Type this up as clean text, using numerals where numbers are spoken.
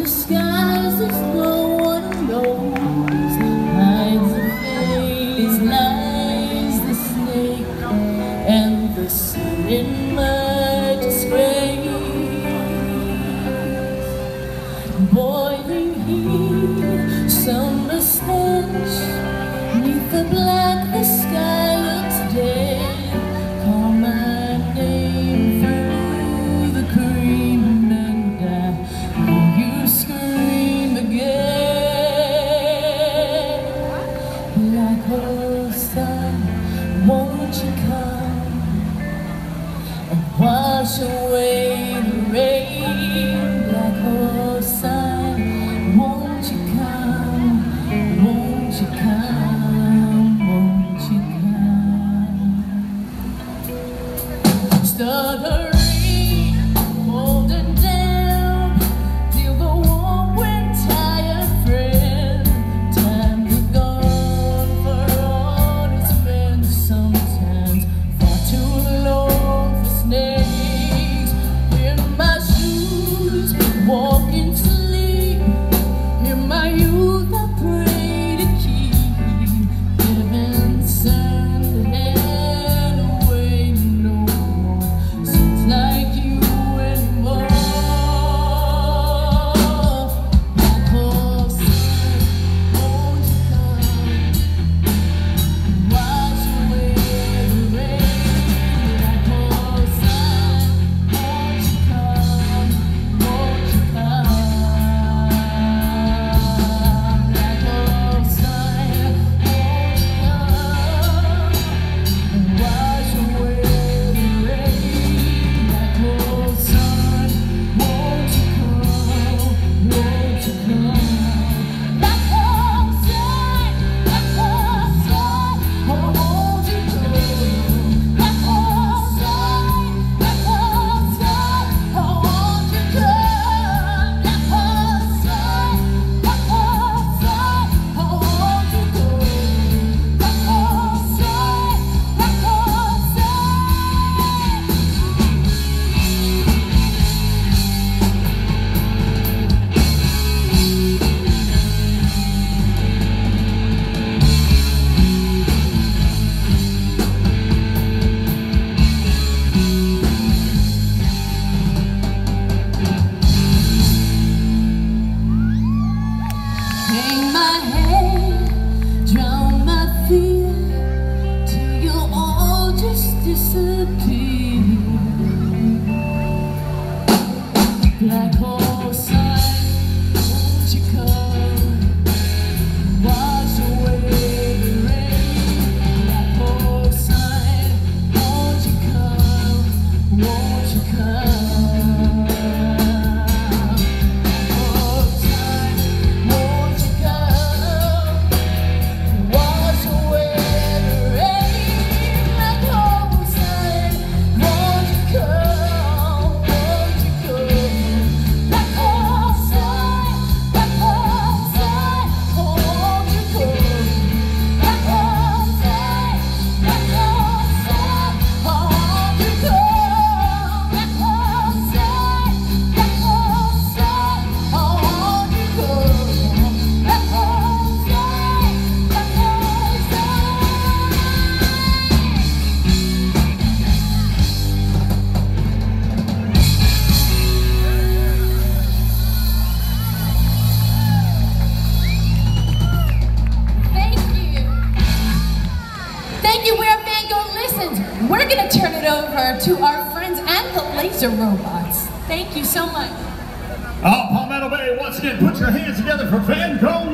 disguise if no one knows, hides the face, lies the snake, and the sin in my disgrace. Boiling heat, summer stench, 'neath the black the sky looks dead. Call my name through the cream and I hear you scream again. Black hole sun, won't you come and wash away the rain? Black hole sun, won't you come, won't you come, won't you come? Stuttering, holding down, feel the warm wind tie a friend. Time to gone for all it's been, sometimes far too long for snakes. In my shoes, walking sleep, in my youth I pray to keep giving sun and away. No one seems like you anymore. Black hole sun, won't you come and wash away the rain? Black hole sun, won't you come, won't you come? Black hole sun, won't you come and wash away the rain? Black hole sun, won't you come, won't you come? Black hole sun, black hole sun, oh, won't you come? Black hole sun, black hole sun, oh, won't you come? Black hole sun, black hole sun, oh, won't you come? Black hole sun, black hole hang my head, drown my fear, till you'll all just disappear. Black hole sun, won't you come, wash away the rain? Black hole sun, won't you come, won't you come? Black hole sun, won't you come, wash away the rain? Black hole sun, won't you come, won't you come? Black hole sun, black hole sun, oh, won't you come? Black hole sun, black hole sun, oh, won't you come? Black hole sun, black hole sun, oh, won't you come? Black hole sun, black hole Thank you. Thank you, Where Van Gogh Listens. We're going to turn it over to our friends and the laser robots. Thank you so much. Palmetto Bay, once again, put your hands together for Van Gogh.